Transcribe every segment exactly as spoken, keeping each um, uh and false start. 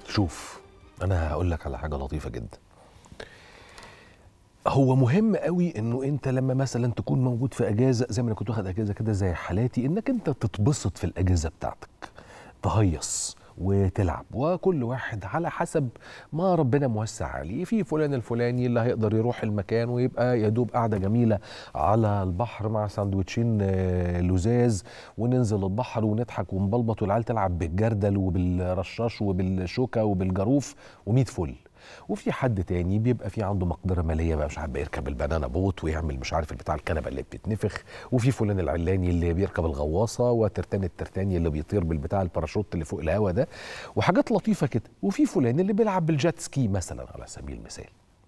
شوف، انا هقول لك على حاجه لطيفه جدا. هو مهم قوي انه انت لما مثلا تكون موجود في اجازه زي ما انا كنت واخد اجازه كده زي حالاتي، انك انت تتبسط في الاجازه بتاعتك، تهيص وتلعب، وكل واحد على حسب ما ربنا موسع عليه. في فلان الفلاني اللي هيقدر يروح المكان ويبقى يدوب قاعده جميله على البحر مع ساندوتشين لزاز، وننزل البحر ونضحك ونبلبط والعيال تلعب بالجردل وبالرشاش وبالشوكه وبالجاروف وميت فل. وفي حد تاني بيبقى في عنده مقدره ماليه بقى، مش عارف يركب البنانا بوت ويعمل مش عارف بتاع الكنبه اللي بتتنفخ، وفي فلان العلاني اللي بيركب الغواصه، وترتان الترتاني اللي بيطير بالبتاع الباراشوت اللي فوق الهوا ده، وحاجات لطيفه كده. وفي فلان اللي بيلعب بالجيت سكي مثلا على سبيل المثال.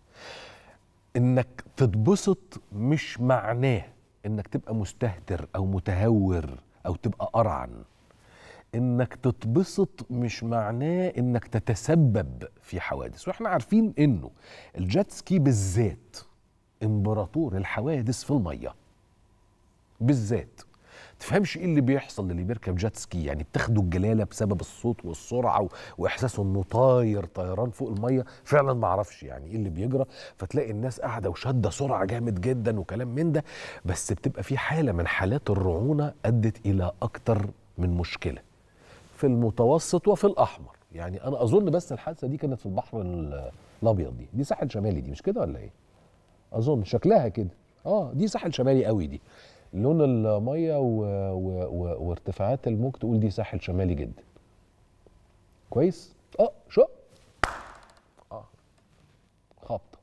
انك تتبسط مش معناه انك تبقى مستهتر او متهور او تبقى قرعن. انك تتبسط مش معناه انك تتسبب في حوادث، واحنا عارفين انه الجيت سكي بالذات امبراطور الحوادث في الميه بالذات. تفهمش ايه اللي بيحصل للي بيركب جيت سكي، يعني بتاخده الجلاله بسبب الصوت والسرعه واحساسه انه طاير طيران فوق الميه. فعلا ما اعرفش يعني ايه اللي بيجرى، فتلاقي الناس قاعده وشاده سرعه جامد جدا وكلام من ده، بس بتبقى في حاله من حالات الرعونه ادت الى اكتر من مشكله في المتوسط وفي الاحمر. يعني انا اظن بس الحادثه دي كانت في البحر الابيض، دي دي ساحل شمالي دي، مش كده ولا ايه؟ اظن شكلها كده. اه دي ساحل شمالي قوي دي، لون الميه و... و... و... وارتفاعات الموج تقول دي ساحل شمالي جدا. كويس. اه شو اه خبطه.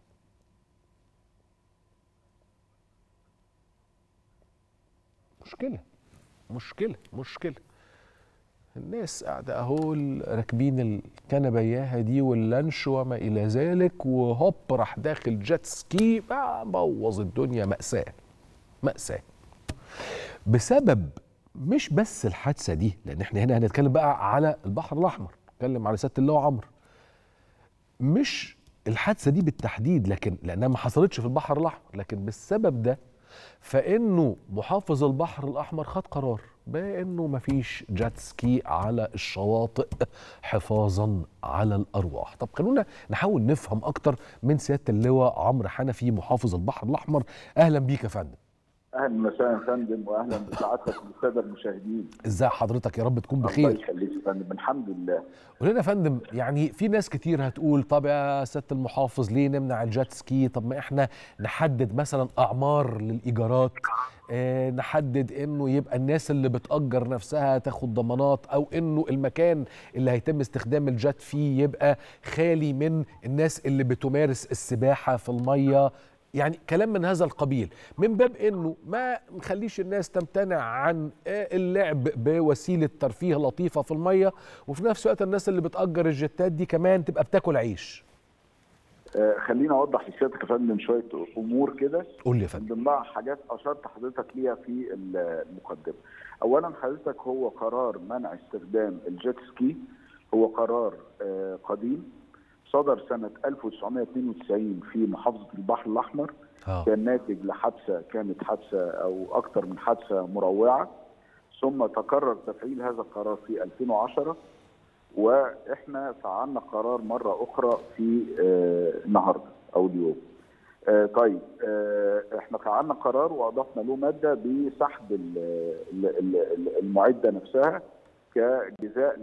مشكله مشكله مشكله. الناس قاعده اهو راكبين الكنبه اياها دي واللانش وما الى ذلك، وهوب راح داخل جيت سكي بوظ الدنيا. مأساة مأساة بسبب مش بس الحادثه دي، لان احنا هنا هنتكلم بقى على البحر الاحمر، نتكلم على سياده اللواء عمرو. مش الحادثه دي بالتحديد، لكن لانها ما حصلتش في البحر الاحمر، لكن بالسبب ده فانه محافظ البحر الاحمر خد قرار بانه مفيش جيت سكي على الشواطئ حفاظا على الارواح. طب خلونا نحاول نفهم اكتر من سياده اللواء عمرو حنفي محافظ البحر الاحمر. اهلا بيك يا فندم. اهلا وسهلا يا فندم، واهلا بسعادتك والساده المشاهدين. ازاي حضرتك؟ يا رب تكون بخير. الله يخليك يا فندم، الحمد لله. قول لنا يا فندم، يعني في ناس كتير هتقول طب يا سياده المحافظ ليه نمنع الجيت سكي؟ طب ما احنا نحدد مثلا اعمار للايجارات، اه نحدد انه يبقى الناس اللي بتأجر نفسها تاخد ضمانات، او انه المكان اللي هيتم استخدام الجيت فيه يبقى خالي من الناس اللي بتمارس السباحه في الميه. يعني كلام من هذا القبيل، من باب انه ما نخليش الناس تمتنع عن اللعب بوسيله ترفيه لطيفه في الميه، وفي نفس الوقت الناس اللي بتأجر الجتات دي كمان تبقى بتاكل عيش. آه خليني اوضح لسيادتك يا فندم شويه امور كده. قول لي يا فندم. من ضمنها حاجات اشرت حضرتك ليها في المقدمه. اولا حضرتك، هو قرار منع استخدام الجيت سكي هو قرار آه قديم، صدر سنة ألف وتسعمائة واثنين وتسعين في محافظة البحر الأحمر. أوه. كان ناتج لحادثة، كانت حادثة أو أكثر من حادثة مروعة، ثم تكرر تفعيل هذا القرار في ألفين وعشرة، وإحنا فعلنا قرار مرة أخرى في آه النهاردة أو اليوم. آه طيب آه إحنا فعلنا قرار وأضفنا له مادة بسحب المعدة نفسها كجزاء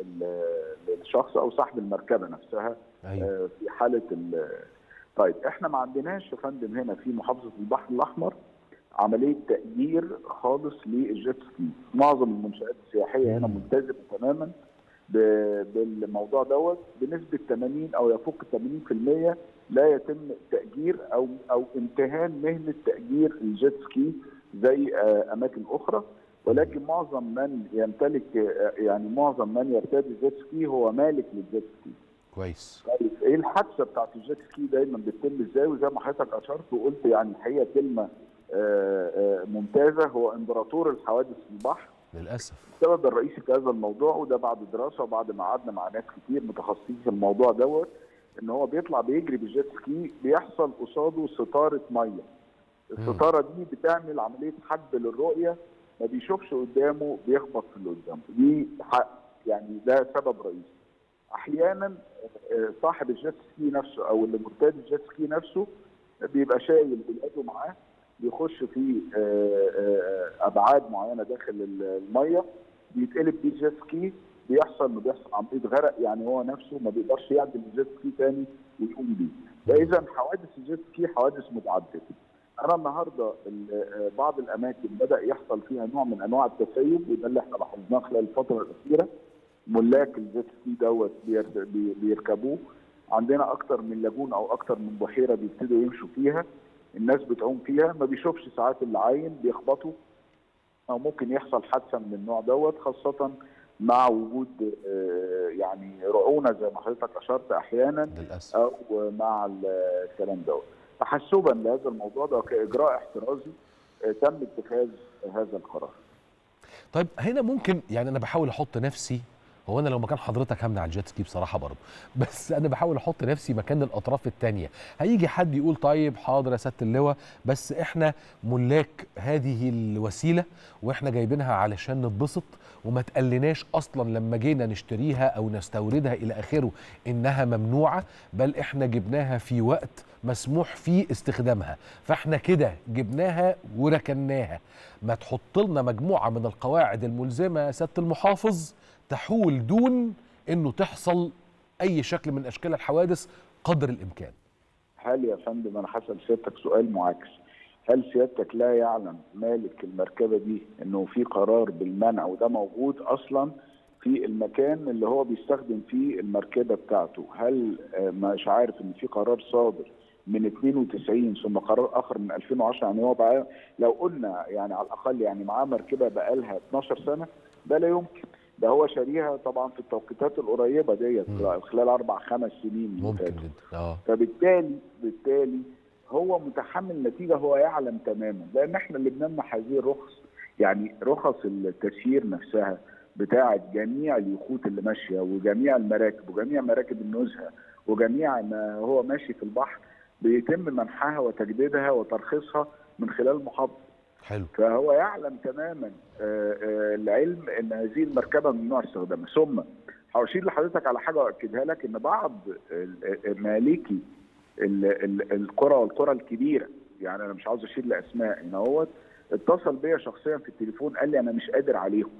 للشخص او صاحب المركبه نفسها. أيوة. في حاله ال طيب احنا ما عندناش يا فندم هنا في محافظه البحر الاحمر عمليه تاجير خالص للجيت سكي. معظم المنشات السياحيه هنا ملتزمه تماما بالموضوع دوت بنسبه ثمانين او يفوق ثمانين بالمئة. لا يتم تاجير او او امتهان مهنه تاجير الجيت سكي زي اماكن اخرى، ولكن معظم من يمتلك يعني معظم من يرتدي الجيت سكي هو مالك للجيت سكي. كويس. طيب ايه الحادثه بتاعت الجيت سكي دايما بتتم ازاي؟ وزي ما حضرتك اشرت وقلت يعني الحقيقه كلمه ممتازه، هو امبراطور الحوادث في البحر للاسف. السبب الرئيسي في هذا الموضوع، وده بعد دراسه وبعد ما قعدنا مع ناس كتير متخصصين في الموضوع دوت، ان هو بيطلع بيجري بالجيت سكي بيحصل قصاده ستاره ميه. الستاره دي بتعمل عمليه حجب للرؤيه، ما بيشوفش قدامه، بيخبط في اللي قدامه. دي حق يعني ده سبب رئيسي. احيانا صاحب الجيت سكي نفسه او اللي مرتاد الجيت سكي نفسه بيبقى شايل ولاده معاه، بيخش في ابعاد معينه داخل الميه، بيتقلب بيه الجيت سكي، بيحصل انه بيحصل عمليه غرق، يعني هو نفسه ما بيقدرش يعدل الجيت سكي تاني ويقوم بيه. فاذا حوادث الجيت سكي حوادث متعدده. انا النهارده بعض الاماكن بدا يحصل فيها نوع من انواع التسيب، وده اللي احنا لاحظناه خلال الفتره الاخيره. ملاك الجيت سكي دوت بيركبوه، عندنا اكتر من لاجون او اكتر من بحيره بيبتدوا يمشوا فيها، الناس بتعوم فيها، ما بيشوفش ساعات العاين، بيخبطوا او ممكن يحصل حادثه من النوع دوت، خاصه مع وجود يعني رعونه زي ما حضرتك اشرت احيانا للأسف. او مع الكلام دوت. تحسبا لهذا الموضوع ده كاجراء احترازي تم اتخاذ هذا القرار. طيب هنا ممكن يعني انا بحاول احط نفسي، هو انا لو مكان حضرتك همنع الجيت سكي بصراحه برضه، بس انا بحاول احط نفسي مكان الاطراف الثانيه. هيجي حد يقول طيب حاضر يا سياده اللواء، بس احنا ملاك هذه الوسيله واحنا جايبينها علشان نتبسط، وما تقلناش اصلا لما جينا نشتريها او نستوردها الى اخره انها ممنوعه، بل احنا جبناها في وقت مسموح فيه استخدامها، فاحنا كده جبناها وركناها. ما تحط لنا مجموعه من القواعد الملزمه يا سياده المحافظ تحول دون انه تحصل اي شكل من اشكال الحوادث قدر الامكان. هل يا فندم انا هسال سيادتك سؤال معاكس، هل سيادتك لا يعلم مالك المركبه دي انه في قرار بالمنع وده موجود اصلا في المكان اللي هو بيستخدم فيه المركبه بتاعته؟ هل مش عارف ان في قرار صادر من اثنين وتسعين ثم قرار اخر من ألفين وعشرة؟ يعني هو بقى لو قلنا يعني على الاقل يعني معاه مركبه بقى لها اتناشر سنه، ده لا يمكن. ده هو شاريها طبعا في التوقيتات القريبه ديت خلال اربع خمس سنين ممكن جدا. اه فبالتالي بالتالي هو متحمل نتيجه، هو يعلم تماما، لان احنا اللي بنمنح هذه الرخص، يعني رخص التسيير نفسها بتاعه جميع اليخوت اللي ماشيه وجميع المراكب وجميع مراكب النزهه وجميع ما هو ماشي في البحر، بيتم منحها وتجديدها وترخيصها من خلال المحافظه. حلو. فهو يعلم تماما العلم ان هذه المركبه ممنوع استخدامها. ثم هشير لحضرتك على حاجه واكدها لك، ان بعض مالكي القرى والقرى الكبيره، يعني انا مش عاوز اشير لاسماء ان هو اتصل بيا شخصيا في التليفون قال لي انا مش قادر عليهم.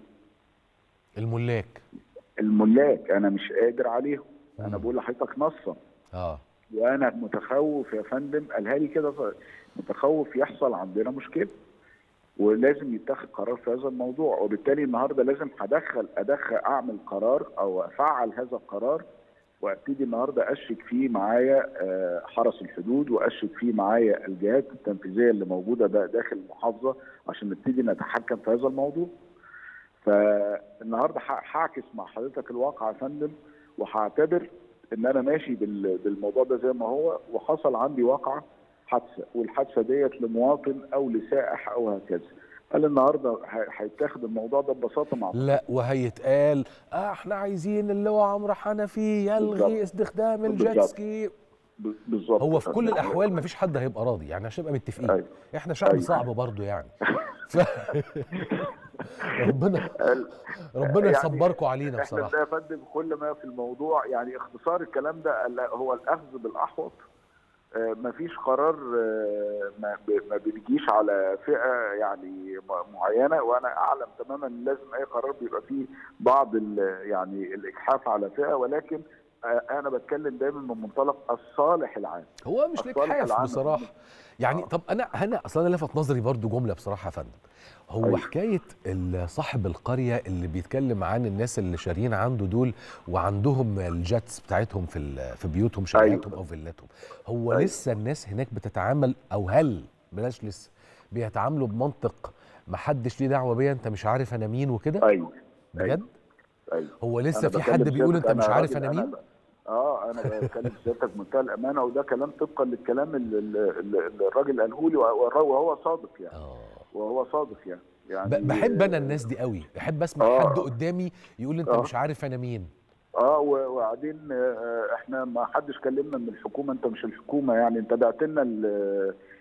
الملاك الملاك انا مش قادر عليهم. مم. انا بقول لحضرتك نصا اه وانا متخوف يا فندم، قالها لي كده، متخوف يحصل عندنا مشكله ولازم يتخذ قرار في هذا الموضوع. وبالتالي النهارده لازم هدخل ادخل اعمل قرار او افعل هذا القرار، وابتدي النهارده اشرك فيه معايا حرس الحدود، واشرك فيه معايا الجهات التنفيذيه اللي موجوده داخل المحافظه عشان نبتدي نتحكم في هذا الموضوع. فالنهارده هعكس مع حضرتك الواقع يا فندم، وهعتبر ان انا ماشي بالموضوع ده زي ما هو، وحصل عندي واقعه حادثه، والحادثه ديت لمواطن او لسائح او هكذا. هل النهارده هيتاخد الموضوع ده ببساطه مع لا، وهيتقال اه احنا عايزين اللواء عمرو حنفي يلغي استخدام الجيت سكي. بالظبط. هو في كل الاحوال مفيش حد هيبقى راضي، يعني عشان نبقى متفقين. أيوة. احنا شعب أيوة. صعب برضه يعني. ف... ربنا ربنا يصبركم يعني علينا بصراحه. احنا يا فندم كل ما في الموضوع يعني اختصار الكلام ده هو الاخذ بالاحوط. ما فيش قرار ما بيجيش على فئه يعني معينه، وانا اعلم تماما ان لازم اي قرار بيبقى فيه بعض يعني الاجحاف على فئه، ولكن انا بتكلم دايما من منطلق الصالح العام. هو مش الاجحاف بصراحه يعني. طب انا هنا اصلا انا لفت نظري برضو جمله بصراحه يا فندم. هو أيوه. حكايه صاحب القريه اللي بيتكلم عن الناس اللي شاريين عنده دول وعندهم الجاتس بتاعتهم في في بيوتهم شقاتهم أيوه. او فيلاتهم، هو أيوه. لسه الناس هناك بتتعامل، او هل بلاش لسه بيتعاملوا بمنطق ما حدش ليه دعوه بيا، انت مش عارف انا مين وكده؟ ايوه بجد؟ ايوه. هو لسه في حد بيقول انت مش عارف انا مين؟ اه انا بتكلم سيادتك بمنتهى الامانه، وده كلام طبقا للكلام اللي, اللي الراجل قاله لي، وهو صادق يعني. أوه. وهو صادق يعني. يعني بحب انا الناس دي قوي، بحب اسمع آه حد قدامي يقول انت آه مش عارف انا مين. اه وبعدين احنا ما حدش كلمنا من الحكومه، انت مش الحكومه يعني، انت بعت لنا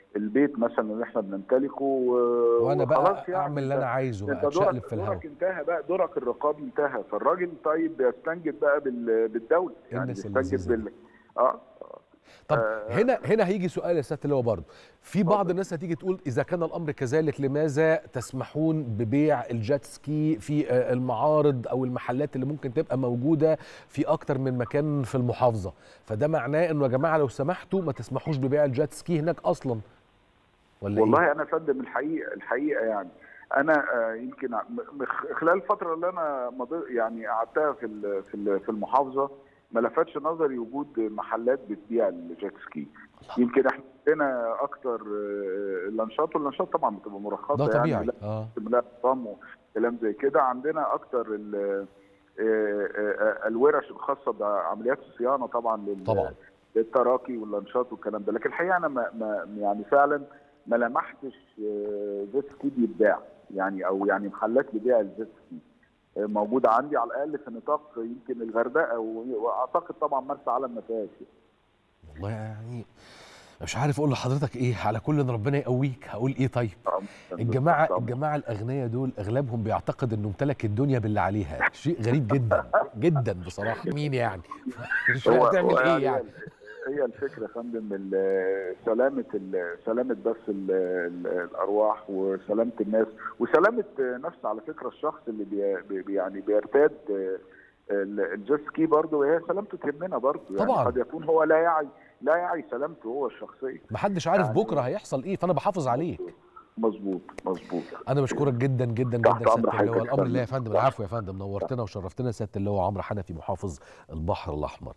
البيت مثلا اللي احنا بنمتلكه وانا بقى وخلاص يعني اعمل اللي انا عايزه بقى، انت اتشقلب دورك في الهواء. دورك انتهى بقى، دورك الرقابي انتهى، فالراجل طيب بيستنجد بقى بال- بالدوله، يعني الناس بيستنجد اللذيذه بال دي. اه طب آه، هنا هنا هيجي سؤال يا سياده اللواء برضه، في بعض اتفضل. الناس هتيجي تقول اذا كان الامر كذلك لماذا تسمحون ببيع الجيت سكي في آه، المعارض او المحلات اللي ممكن تبقى موجوده في اكتر من مكان في المحافظه؟ فده معناه انه يا جماعه لو سمحتوا ما تسمحوش ببيع الجيت سكي هناك اصلا، ولا ايه؟ والله انا فندم الحقيقه الحقيقه يعني انا آه، يمكن ع- م- خ- خلال الفتره اللي انا مضي يعني قعدتها في ال- في ال- في المحافظه ما لفتش نظري وجود محلات بتبيع الجيت سكي. يمكن احنا عندنا اكتر آه، اللانشات، واللانشات طبعا بتبقى ده مرخصه يعني طبيعي. ولا اه لا نظام وكلام زي كده. عندنا اكتر ال- آه، آه، آه، الورش الخاصه بعمليات الصيانه طبعا لل- طبعا. للتراكي واللانشات والكلام ده. لكن الحقيقه انا ما ما يعني فعلا ما لمحتش آه، جيت سكي بيتباع يعني، او يعني محلات لبيع الجيت سكي آه، موجوده عندي على الاقل في نطاق يمكن الغردقه، واعتقد طبعا مرسى علم ما فيهاش. والله يعني مش عارف اقول لحضرتك ايه، على كل ان ربنا يقويك هقول ايه طيب. الجماعه الجماعه الاغنياء دول اغلبهم بيعتقد انه امتلك الدنيا باللي عليها، شيء غريب جدا جدا بصراحه. مين يعني؟ مش هو هتعمل هو ايه يعني يعني؟ هي الفكره يا فندم ال- سلامه ال- سلامه بس ال- ال- الارواح وسلامه الناس وسلامه نفس على فكره الشخص اللي بي بي- يعني بيرتاد ال- الجيت سكي برضه، وهي سلامته تهمنا برضه يعني. طبعاً. قد يكون هو لا يعي لا يعي سلامته هو الشخصيه. محدش عارف يعني بكره هيحصل ايه، فانا بحافظ عليك. مظبوط مظبوط. انا بشكرك جدا جدا تحت جدا امر سياده اللواء. حضرتك الامر لله يا فندم. فندم. العفو يا فندم، نورتنا وشرفتنا. سياده اللواء عمرو حنفي محافظ البحر الاحمر.